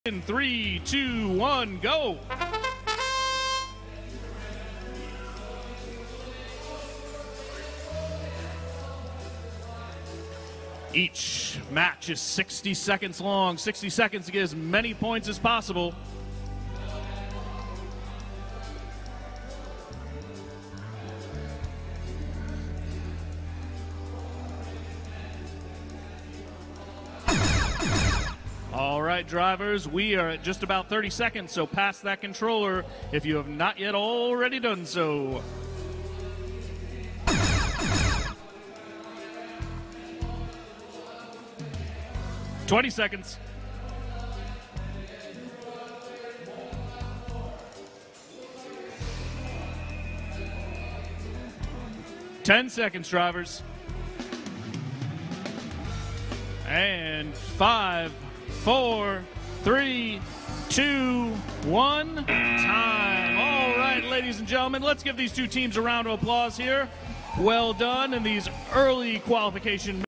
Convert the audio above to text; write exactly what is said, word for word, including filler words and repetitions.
In three, two, one, go. Each match is sixty seconds long. sixty seconds to get as many points as possible. All right, drivers, we are at just about thirty seconds, so pass that controller if you have not yet already done so. twenty seconds. ten seconds, drivers. And five, four, three, two, one, time. All right, ladies and gentlemen, let's give these two teams a round of applause here. Well done in these early qualification